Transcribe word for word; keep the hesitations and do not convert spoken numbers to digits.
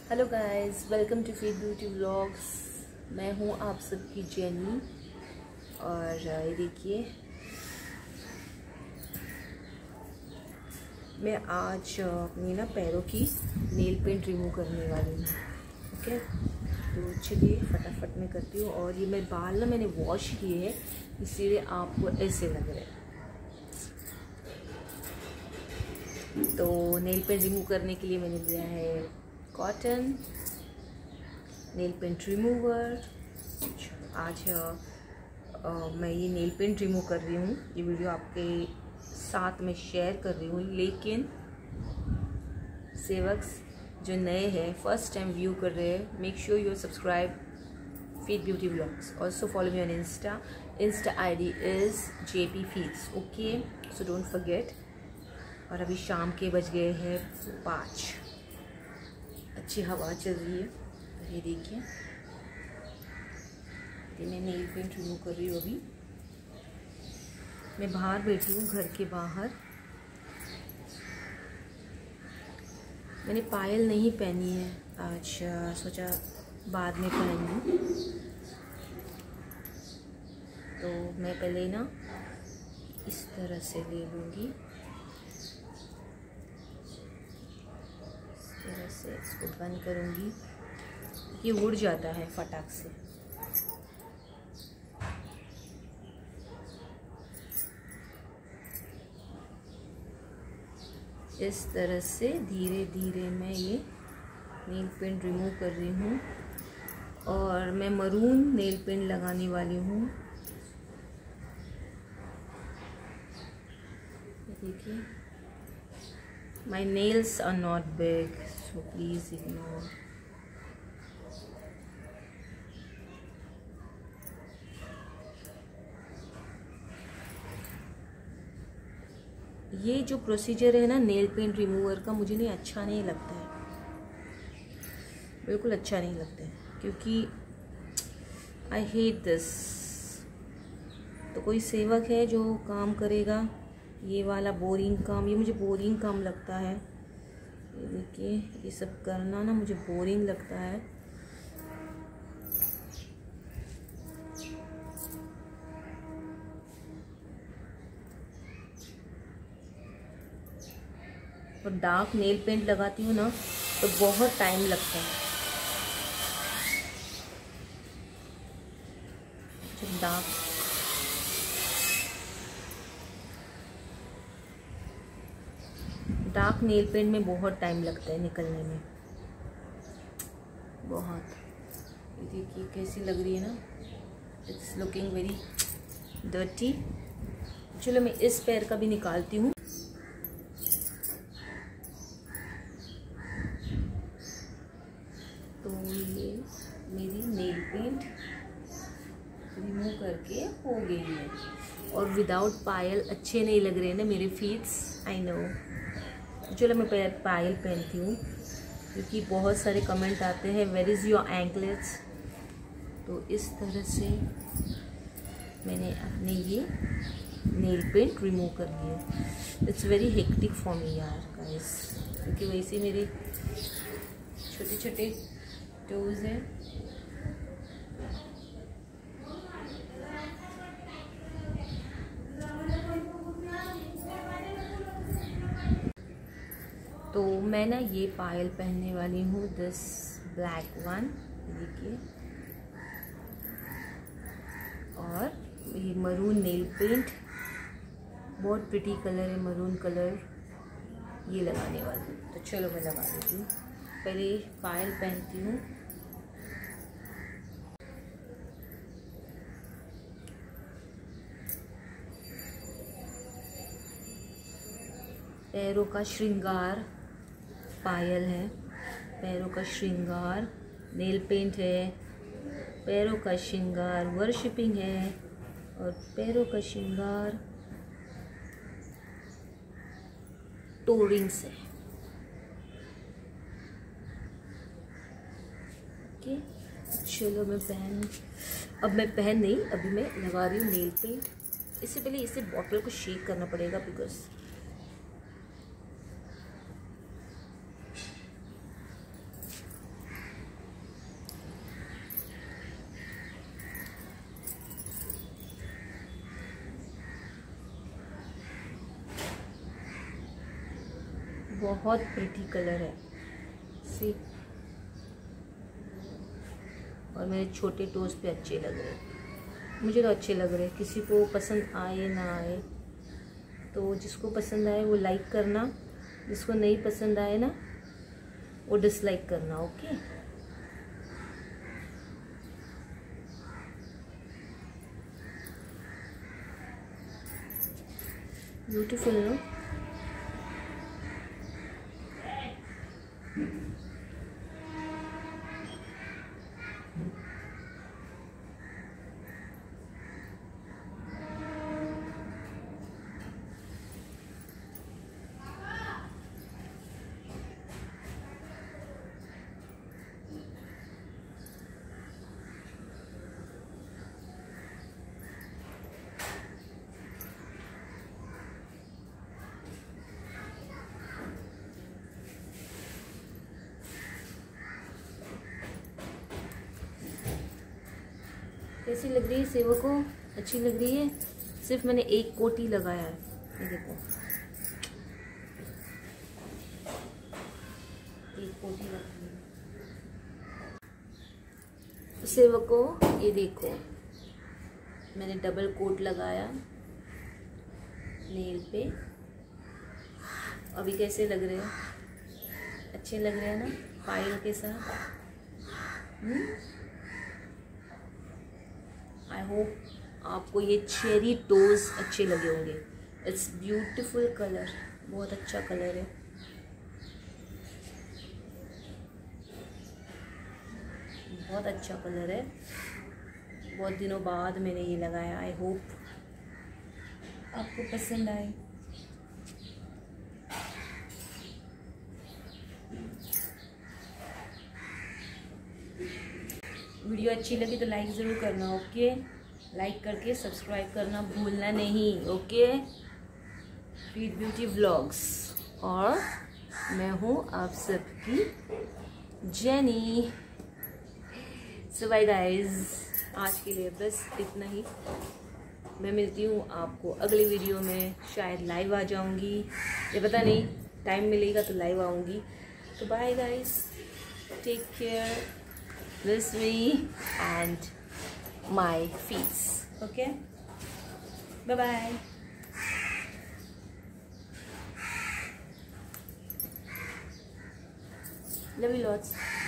Hello guys, welcome to feed beauty vlogs. मैं हूँ आप सबकी जेनी। और ये देखिए, मैं आज अपनी ना पैरों की नेल पेंट रिमूव करने वाली हूँ। ओके, तो चलिए फटाफट मैं करती हूँ। और ये मेरे बाल ना मैंने वॉश किए हैं, इसीलिए आपको ऐसे लग रहे हैं। तो नेल पेंट रिमूव करने के लिए मैंने लिया है कॉटन नेल पेंट रिमूवर। आज आ, मैं ये नेल पेंट रिमूव कर रही हूँ। ये वीडियो आपके साथ में शेयर कर रही हूँ, लेकिन सेवक्स जो नए हैं, फर्स्ट टाइम व्यू कर रहे हैं, make sure you subscribe feed beauty vlogs. Also follow me on insta. Insta I D is J P feeds. Okay, so don't forget. और अभी शाम के बज गए हैं पाँच। अच्छी हवा चल रही है। ये देखिए, ये मैं नेल पेंट रिमूव कर रही हूँ। अभी मैं बाहर बैठी हूँ, घर के बाहर। मैंने पायल नहीं पहनी है आज, सोचा बाद में पहनूँ। तो मैं पहले ना इस तरह से ले लूँगी, इस तरह से इसको बंद करूँगी। ये उड़ जाता है फटाक से। इस तरह से धीरे धीरे मैं ये नेल पेंट रिमूव कर रही हूँ। और मैं मरून नेल पेंट लगाने वाली हूँ। देखिए, my nails are not big, so please ignore. ये जो प्रोसीजर है ना नेल पेंट रिमूवर का, मुझे नहीं अच्छा नहीं लगता है, बिल्कुल अच्छा नहीं लगता है, क्योंकि आई हेट दिस। तो कोई सेवक है जो काम करेगा ये वाला बोरिंग काम, ये मुझे बोरिंग काम लगता है। ये देखिए, ये सब करना ना मुझे बोरिंग लगता है। और डार्क नेल पेंट लगाती हूँ ना तो बहुत टाइम लगता है। जब डार्क डार्क नेल पेंट में बहुत टाइम लगता है निकलने में, बहुत। ये देखिए कैसी लग रही है ना, इट्स लुकिंग वेरी डर्टी। चलो मैं इस पैर का भी निकालती हूँ। तो ये मेरी नेल पेंट रिमूव करके हो गई है। और विदाउट पायल अच्छे नहीं लग रहे हैं ना मेरे फीट्स, आई नो। चलो मैं पायल पहनती हूँ, क्योंकि बहुत सारे कमेंट आते हैं वेयर इज़ योर एंकलेट्स। तो इस तरह से मैंने अपने ये नेल पेंट रिमूव कर लिए। It's very hectic for me यार गाइस, क्योंकि वैसे मेरे छोटे छोटे टोज हैं। तो मैं ना ये पायल पहनने वाली हूँ, दिस ब्लैक वन, देखिए। और ये मरून नेल पेंट, बहुत प्रिटी कलर है मरून कलर, ये लगाने वाली हूँ। तो चलो मैं लगा देती हूँ। पहले पायल पहनती हूँ। पैरों का श्रृंगार पायल है, पैरों का श्रृंगार नेल पेंट है, पैरों का श्रृंगार वर्शिपिंग है, और पैरों का श्रृंगार टोरिंग्स है। ओके, चलो मैं पहन अब मैं पहन नहीं अभी मैं लगा रही हूँ नेल पेंट। इससे पहले इसे बॉटल को शेक करना पड़ेगा, बिकॉज बहुत प्रिटी कलर है, सी। और मेरे छोटे टोज पे अच्छे लग रहे हैं, मुझे तो अच्छे लग रहे हैं। किसी को पसंद आए ना आए, तो जिसको पसंद आए वो लाइक करना, जिसको नहीं पसंद आए ना वो डिसलाइक करना। Okay, beautiful no. कैसी लग रही है सेवको? अच्छी लग रही है। सिर्फ मैंने एक कोट ही लगाया है, ये देखो, एक कोट ही लगाई है सेवको। ये देखो मैंने डबल कोट लगाया नेल पे। अभी कैसे लग रहे हैं? अच्छे लग रहे हैं ना पायल के साथ। हम्म, आई होप आपको ये चेरी टोज अच्छे लगे होंगे। इट्स ब्यूटीफुल कलर, बहुत अच्छा कलर है। बहुत अच्छा कलर है, बहुत दिनों बाद मैंने ये लगाया। आई होप आपको पसंद आए। वीडियो अच्छी लगी तो लाइक ज़रूर करना। ओके, लाइक करके सब्सक्राइब करना भूलना नहीं। ओके, फीड ब्यूटी व्लॉग्स, और मैं हूँ आप सबकी जेनी। सो बाय गाइज, आज के लिए बस इतना ही। मैं मिलती हूँ आपको अगली वीडियो में, शायद लाइव आ जाऊँगी, ये पता नहीं, टाइम मिलेगा तो लाइव आऊँगी। तो bye guys, take care, miss me and my feet. Okay, bye bye. Love you lots.